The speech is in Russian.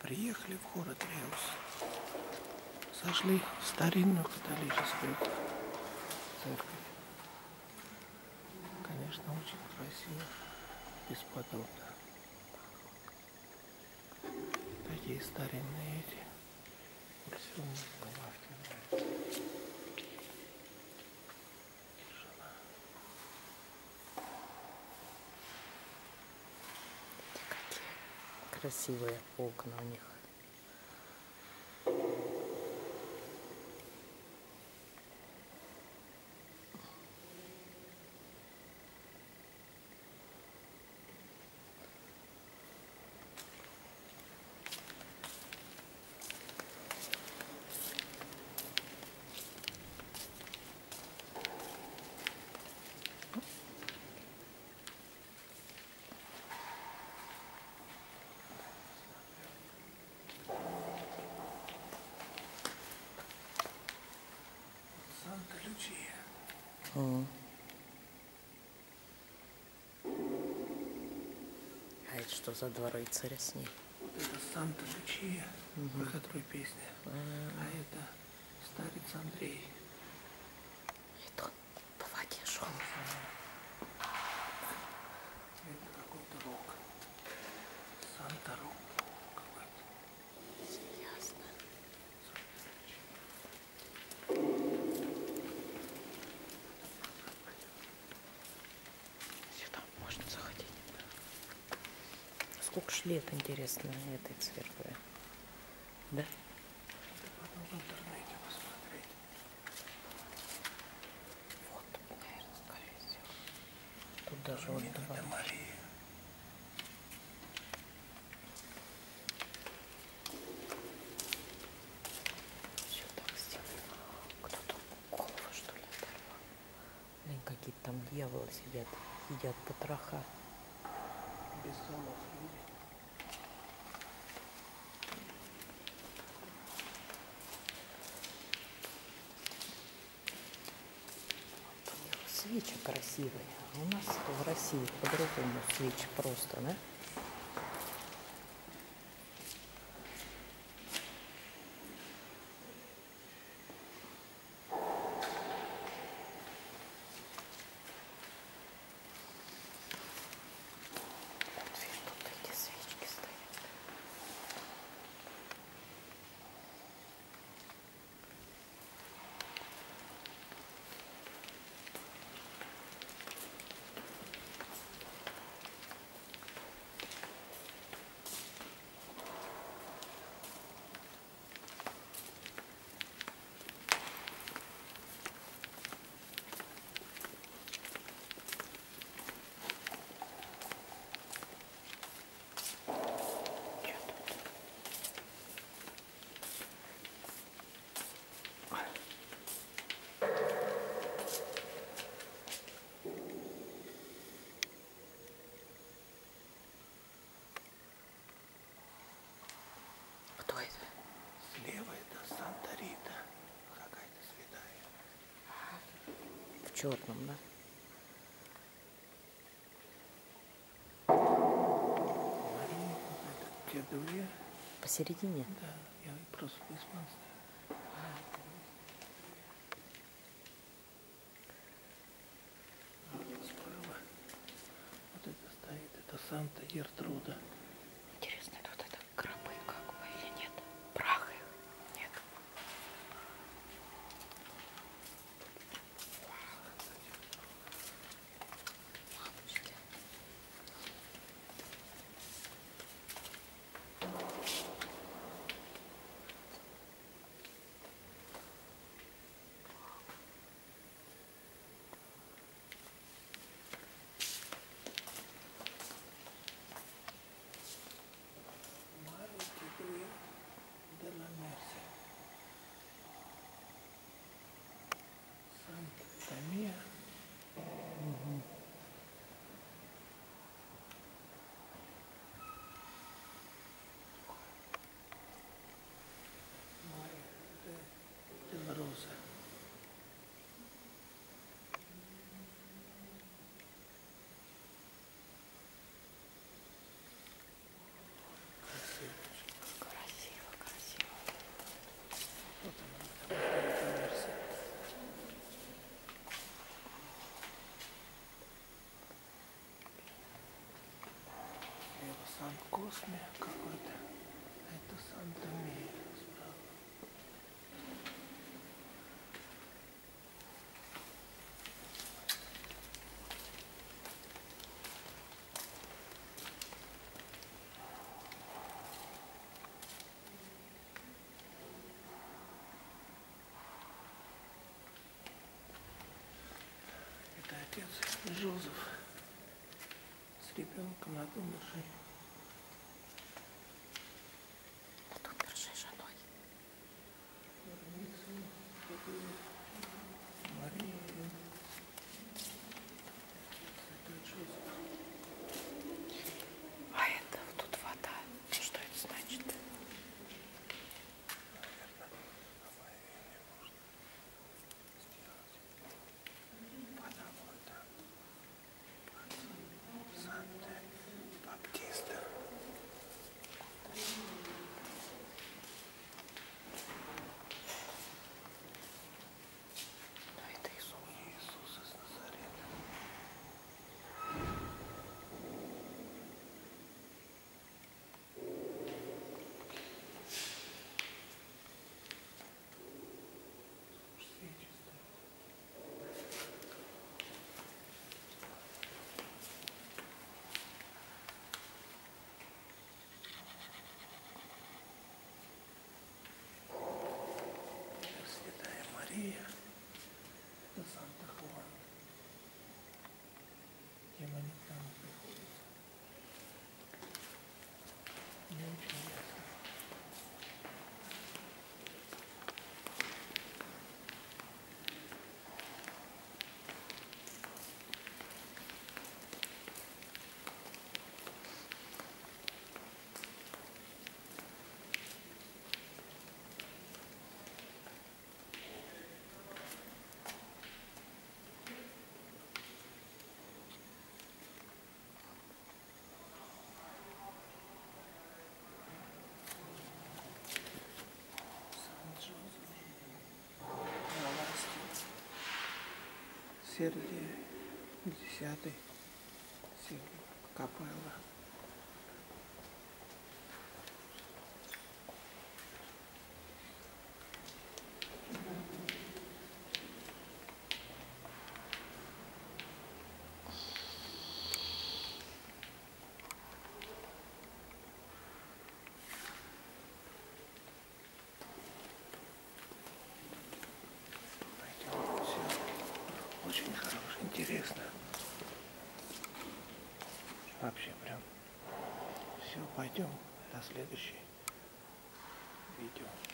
Приехали в город Реус. Зашли в старинную католическую церковь. Конечно, очень красиво, бесподобно. Такие старинные эти курсионные лавки. Тишина. Какие красивые окна у них. Санта-Лючия. А это что за два рыцаря с ней? Вот это Санта-Лючия, про которую песня. А это старец Андрей. Это он по воде шел. Это какой-то рок. Санта-рок какой-то. Ясно. Сюда можно заходить. Сколько ж лет, интересно, этой церкви? Да? Потом в интернете посмотреть. Вот, наверное, скорее всего. Тут даже вот два. Это Мария. Все так сделано. Кто-то голову, что ли, оторвал. Блин, какие-то там дьяволы сидят, едят потроха. Без голов люди. У них свечи красивые. А у нас в России по-другому свечи просто, да? Вот видишь, тут эти свечки стоят. Кто это? Слева это Санта-Рита. Какая-то святая. В черном, да? Мария какая-то. Те две. Посередине? Да, я просто по-испански. А вот справа вот это стоит. Это Санта-Гертруда. Интересно, тут это гробы как бы или нет? Прах их? Нет. Мамочки. Сан-Косме какой-то. А это Сан-Томе справа. Это отец Жозеф с ребенком над умершей. Над умершей женой. Мария. Это Жозеф. А это тут вода. Что это значит? Потому это Санта-Баптиста. Ну это Иисус. Иисус из Назарета. Свечи стоят. Святая Мария, это Санта-Хуан. Кем они там приходят? Не очень ясно. Сан-Джозеф. Новости. Сергий X. Капелла. Пойдем. Все очень хорошо, интересно. Вообще прям. Все, пойдем на следующее видео.